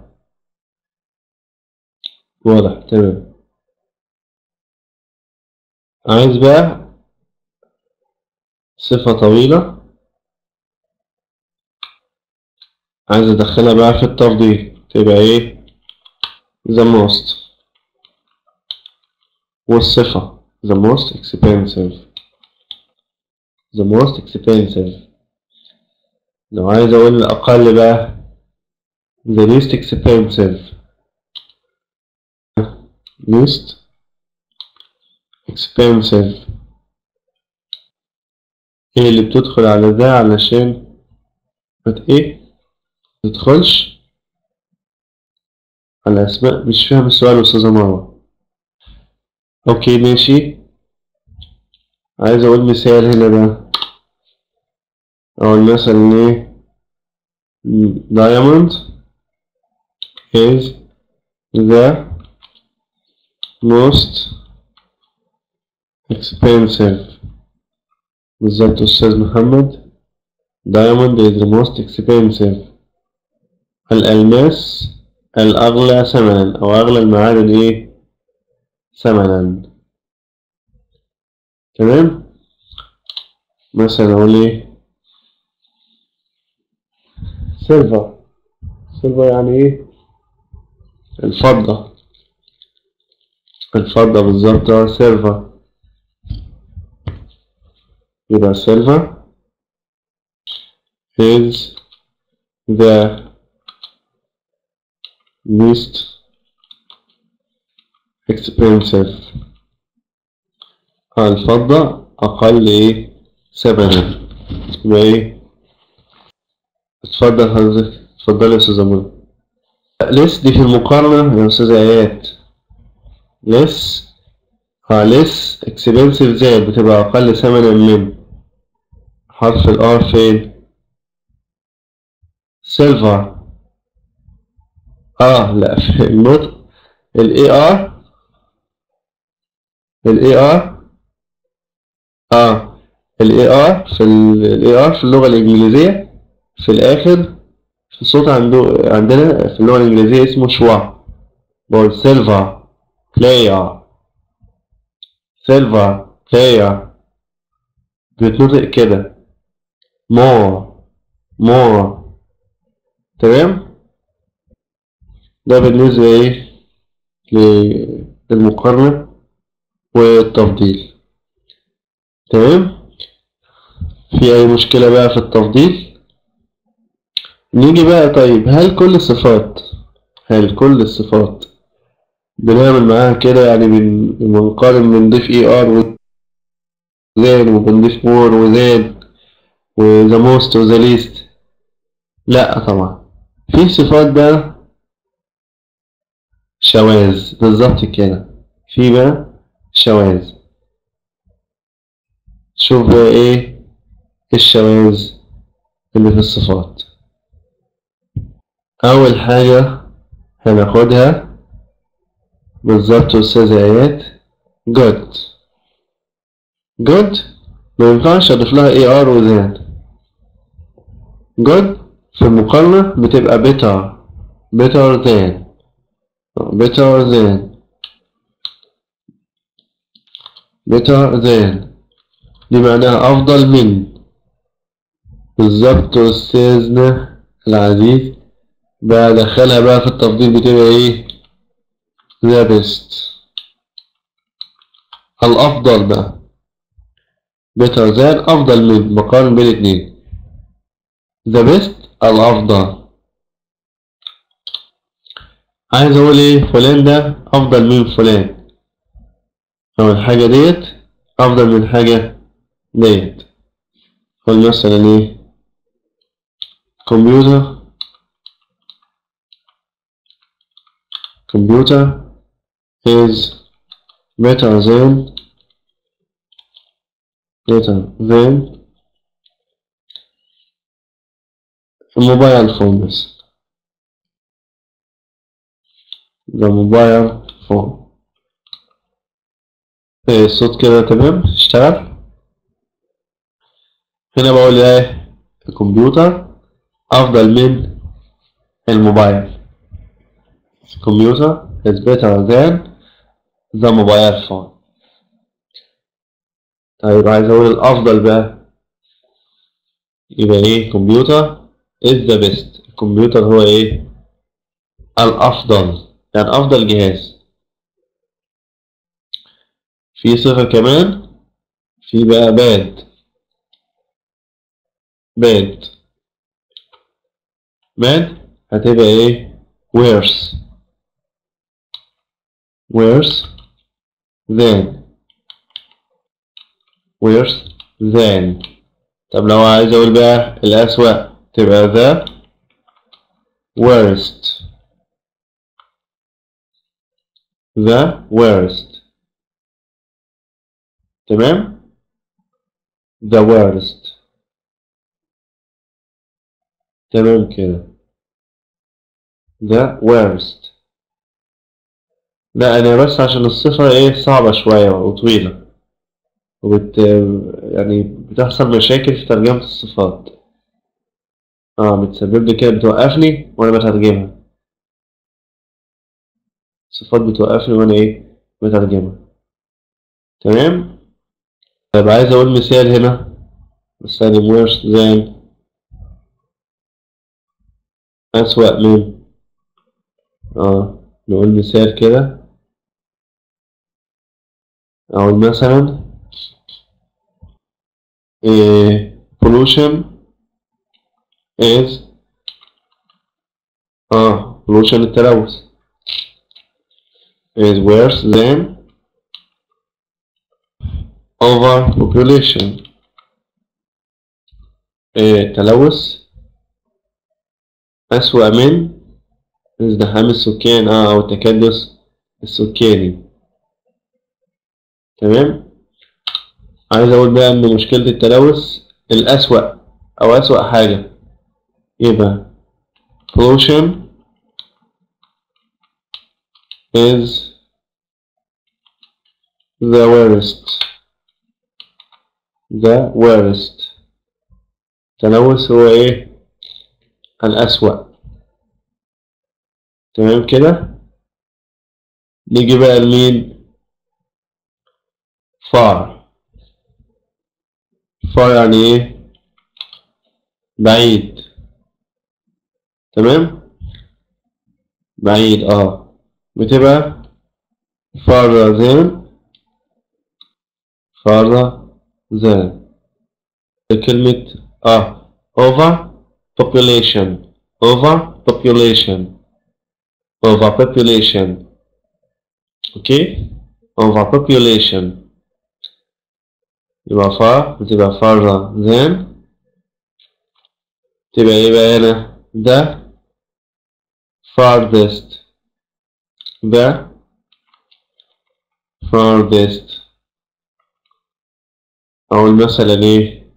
واضح. تمام. عايز بقى صفة طويلة، عايز أدخلها بقى في التفضيل، تبقى إيه؟ the most. والصفة the most expensive. the most expensive. لو عايز أقول الأقل بقى the least expensive. least expensive. هي اللي بتدخل على ده علشان متدخلش على أسماء. مش فاهم السؤال أستاذة مروة. أوكي ماشي. عايز أقول مثال هنا بقى، أقول مثلا إيه؟ diamond is the most expensive. بالظبط أستاذ محمد. diamond is the most expensive. الألماس الأغلى ثمنا، أو أغلى المعادن إيه؟ ثمنا. تمام. مثلا أقول إيه؟ silver. silver يعني إيه؟ الفضة. الفضة بالظبط silver. يبقى silver is the least expensive. الفضة أقل إيه؟ ثمنا. يبقى إيه؟ اتفضل حضرتك. اتفضل يا أستاذة منى. less دي في المقارنة يا أستاذة آيات. less less expensive زائد، بتبقى أقل ثمنا من حرف ال R فين؟ silver. لا في النطق ال AR. ال AR ال AR في اللغة الإنجليزية في الآخر، في الصوت عندنا في اللغة الإنجليزية اسمه شوا. بقول silver player. silver player بيتنطق كده more. تمام. ده بالنسبة ايه للمقارنة والتفضيل. تمام. في أي مشكلة بقى في التفضيل؟ نيجي بقى طيب، هل كل الصفات بنعمل معاها كده؟ يعني بنقارن، بنضيف اي ار وذان، وبنضيف مور وذان، وذا موست وذا ليست؟ لا طبعا. في صفات بقى شواذ، بالظبط كده، في بقى شواذ. شوف بقى ايه الشواذ اللي في الصفات. أول حاجة هناخدها بالظبط أستاذ آيات، جود. جود ما ينفعش أضيف لها اي ار وذان. جود في المقارنة بتبقى better than better than better than، دي معناها أفضل من. بالظبط أستاذنا العزيز، بدخلها بقى في التفضيل بتبقى ايه؟ the best، الأفضل بقى. better than أفضل من، بقارن بين اتنين. the best الأفضل. عايز أقول ايه؟ فلان ده أفضل من فلان، أو الحاجة ديت أفضل من الحاجة ديت. قول مثلا ايه؟ computer is better than الموبايل فون بس. the mobile phone. ايه الصوت كده تمام؟ اشتغل. هنا بقول ايه؟ الكمبيوتر أفضل من الموبايل. الكمبيوتر is better than the mobile phone. طيب عايز أقول الأفضل بقى، يبقى إيه؟ كمبيوتر is the best. الكمبيوتر هو إيه؟ الأفضل، يعني أفضل جهاز. في صفة كمان، في بقى bad هتبقى إيه؟ worse than. طب لو عايز أقول بقى الأسوأ، تبقى the worst. تمام. the worst. تمام كده. the worst. لا أنا بس عشان الصفة إيه صعبة شوية وطويلة، يعني بتحصل مشاكل في ترجمة الصفات. بتسبب لي كده، بتوقفني وأنا بترجمها. الصفات بتوقفني وأنا إيه بترجمها. تمام. طيب عايز أقول مثال هنا، بستخدم worse than، أسوأ من. نقول مثال كده، أقول مثلا pollution is pollution التلوث is worse than overpopulation. التلوث أسوأ من ازدحام السكان أو التكدس السكاني. تمام. عايز أقول بقى إن مشكلة التلوث الأسوأ أو أسوأ حاجة، يبقى pollution is the worst. التلوث هو إيه؟ الأسوأ. تمام كده. نيجي بقى لمين؟ far يعني إيه؟ بعيد. تمام. بعيد بتبقى farther than كلمة overpopulation overpopulation overpopulation اوكي overpopulation يبقى بتبقى farther than تبقى ايه بقى هنا the farthest أو مثلا ايه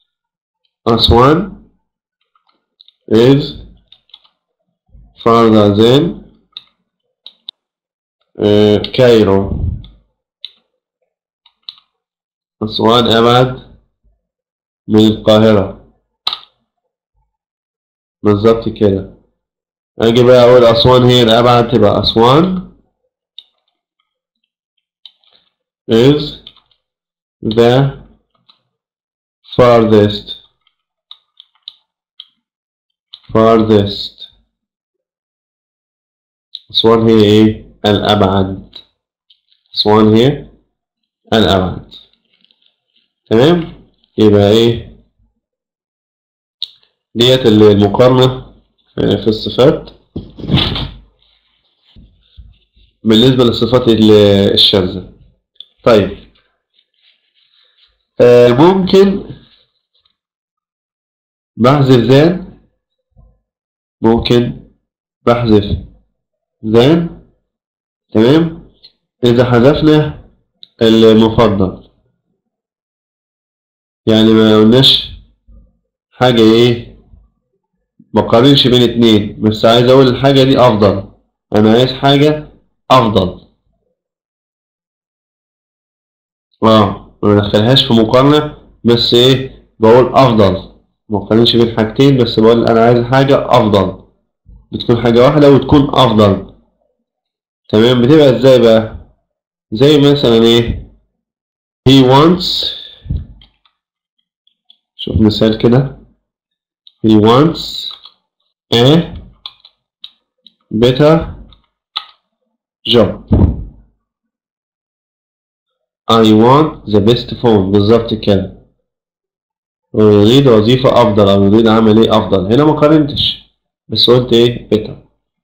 أسوان is farther than Cairo. أسوان أبعد من القاهرة بالظبط كده. أجي بقى أقول أسوان هي الأبعد، تبقى أسوان is the farthest أسوان هي إيه الأبعد، أسوان هي الأبعد. تمام. يبقى إيه ديت المقارنة في الصفات بالنسبة للصفات الشاذة. طيب ممكن بحذف ذان، ممكن بحذف ذان. تمام. إذا حذفنا المفضل، يعني ما قلناش حاجة ايه بقارنش بين اتنين، بس عايز اقول الحاجة دي افضل، انا عايز حاجة افضل ما بدخلهاش في مقارنة، بس ايه بقول افضل، ما بقارنش بين حاجتين، بس بقول انا عايز حاجة افضل، بتكون حاجة واحدة وتكون افضل. تمام. بتبقى ازاي بقى؟ زي مثلا ايه he wants، شوف مثال كده، he wants a better job. I want the best phone. بالظبط كده. ويريد وظيفة أفضل أو يريد عمل إيه أفضل. هنا ما قارنتش بس قلت إيه better.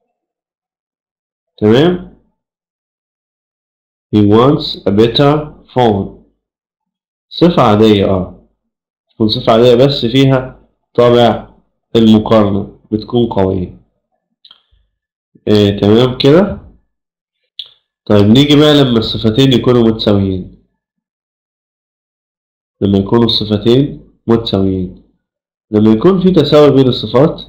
تمام. he wants a better phone. صفة عادية تكون صفة عادية بس فيها طابع المقارنة، بتكون قوية. تمام كده. طيب نيجي بقى لما الصفتين يكونوا متساويين، لما يكونوا الصفتين متساويين، لما يكون في تساوي بين الصفات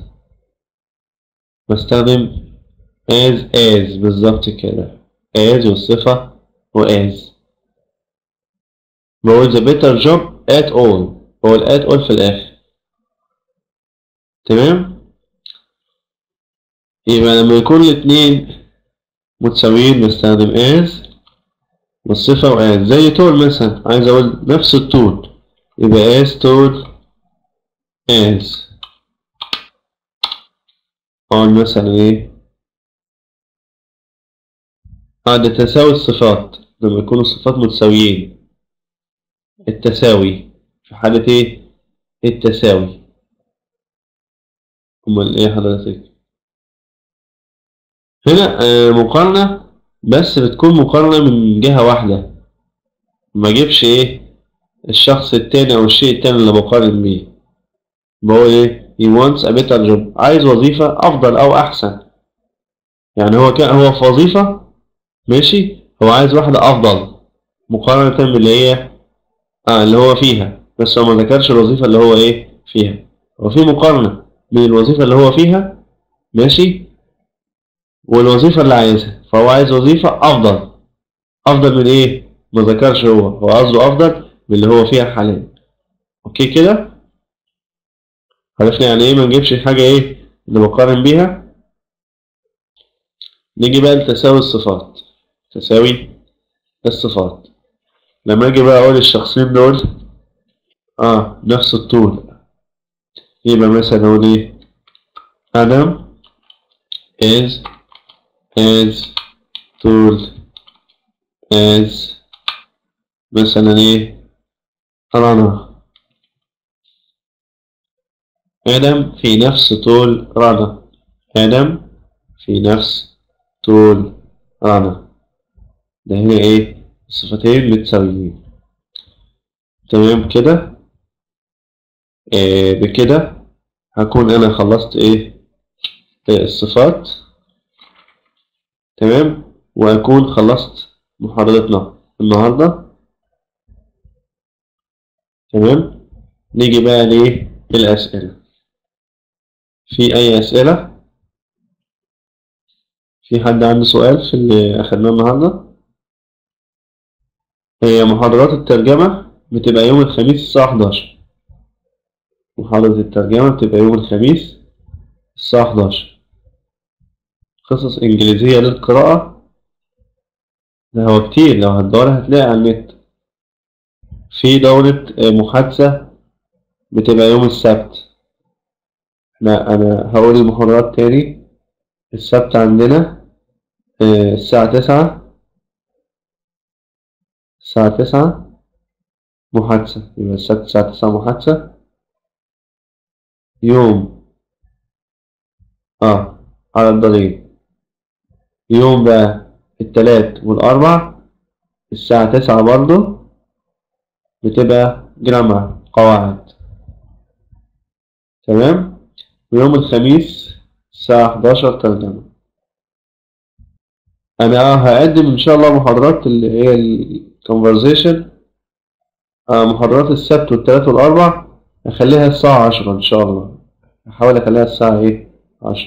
بستخدم as بالظبط كده. as والصفة as. بقول the better job at all، بقول at all في الآخر. تمام. يبقى لما يكون الاتنين متساويين بستخدم as والصفة as. زي طول مثلا، عايز أقول نفس الطول يبقى as tall as. أقول مثلا إيه ده تساوي الصفات لما يكونوا الصفات متساويين. التساوي في حالة إيه التساوي. أمال إيه حضرتك؟ هنا مقارنة بس بتكون مقارنة من جهة واحدة، ما اجيبش ايه الشخص التاني او الشيء التاني اللي بقارن بيه. بقول ايه he wants a better job، عايز وظيفة افضل او احسن. يعني هو في وظيفة ماشي، هو عايز واحدة افضل مقارنة باللي هي اللي هو فيها، بس هو ما ذكرش الوظيفة اللي هو ايه فيها. هو في مقارنة بين الوظيفة اللي هو فيها ماشي والوظيفة اللي عايزها، فهو عايز وظيفة افضل من ايه ما ذكرش، هو قصده افضل من اللي هو فيها حاليا. اوكي كده عرفنا يعني ايه ما نجيبش حاجة ايه اللي بقارن بيها. نيجي بقى لتساوي الصفات. تساوي الصفات لما اجي بقى اقول الشخصين دول نفس الطول، يبقى مثلا اقول ايه Adam is as tall as مثلا ايه رنا. آدم في نفس طول رنا. آدم في نفس طول رنا. ده هنا ايه الصفتين متساويين. تمام كده. بكده هكون انا خلصت ايه الصفات. تمام. وأكون خلصت محاضرتنا النهاردة. تمام. نيجي بقى للأسئلة. في أي أسئلة؟ في حد عنده سؤال في اللي أخدناه النهاردة؟ هي محاضرات الترجمة بتبقى يوم الخميس الساعة 11. محاضرة الترجمة بتبقى يوم الخميس الساعة 11. قصص إنجليزية للقراءة ده هو كتير، لو هتدور هتلاقي على النت. في دورة محادثة بتبقى يوم السبت. لا أنا هقول المحاضرات تاني. السبت عندنا الساعة 9. الساعة 9 محادثة، يبقى السبت الساعة 9 محادثة. يوم على الضريب. يوم بقى التلات والأربع الساعة 9 برضو بتبقى جرامر قواعد. تمام. ويوم الخميس الساعة 11 ترجمة. أنا هقدم إن شاء الله محاضرات اللي هي الكونفرزيشن. محاضرات السبت والتلات والأربع أخليها الساعة 10 إن شاء الله. هحاول أخليها الساعة 10.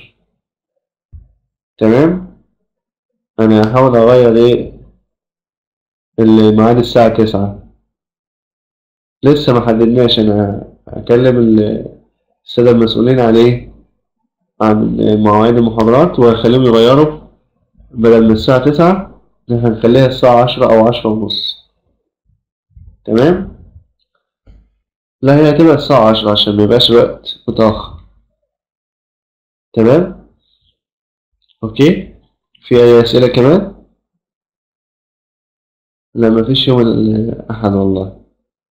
تمام. أنا هحاول أغير الميعاد الساعة 9. لسه ما حددناش. أنا هكلم السادة المسؤولين عن مواعيد المحاضرات وهخليهم يغيروا. بدل من الساعة 9 هنخليها الساعة 10 أو 10:30. تمام. لا هي هتبقى الساعة 10 عشان ميبقاش وقت متأخر. تمام. أوكي. في أي أسئلة كمان؟ لا مفيش يوم الأحد والله.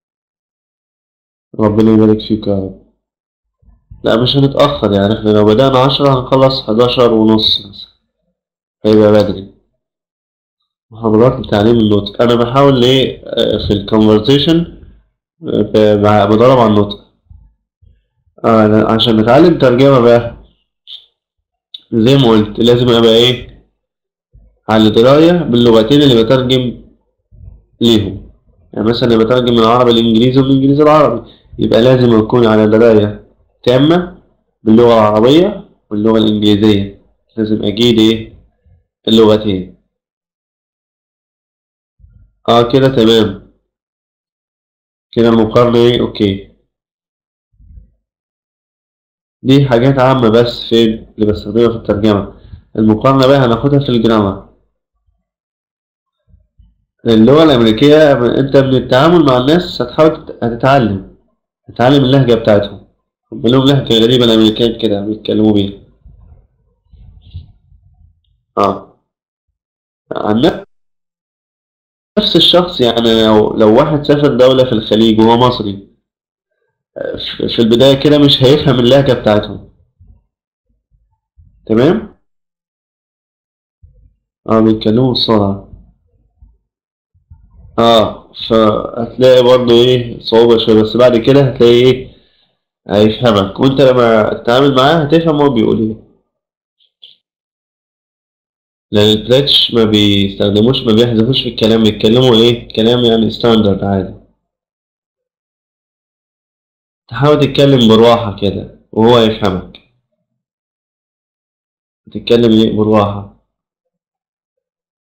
ربنا يبارك فيك يا رب. لا مش هنتأخر، يعني احنا لو بدأنا 10 هنخلص 11:30 مثلا. هيبقى بدري. محاضرات لتعليم النطق. أنا بحاول في الكونفرزيشن بدرب على النطق. عشان نتعلم ترجمة بقى زي ما قلت لازم أبقى على دراية باللغتين اللي بترجم ليهم. يعني مثلا اللي بترجم من العربي الإنجليزي ومن الإنجليزي العربي، يبقى لازم أكون على دراية تامة باللغة العربية واللغة الإنجليزية. لازم أجيد اللغتين. كده تمام. كده المقارنة أوكي. دي حاجات عامة بس في اللي بستخدمها في الترجمة. المقارنة بقى هناخدها في الجرامر. اللغة الأمريكية أنت من التعامل مع الناس هتحاول تتعلم اللهجة بتاعتهم. لهم لهجة غريبة الأمريكان كده بيتكلموا بيها. عن نفس الشخص، يعني لو واحد سافر دولة في الخليج وهو مصري، في البداية كده مش هيفهم اللهجة بتاعتهم. تمام. بيتكلموا بسرعة. فهتلاقي برضه صعوبة شوية، بس بعد كده هتلاقي هيفهمك، وانت لما تتعامل معاه هتفهم هو بيقول لأن البريتش ما بيحذفوش في الكلام، بيتكلموا كلام يعني ستاندرد عادي. تحاول تتكلم بالراحة كده وهو يفهمك. تتكلم بالراحة.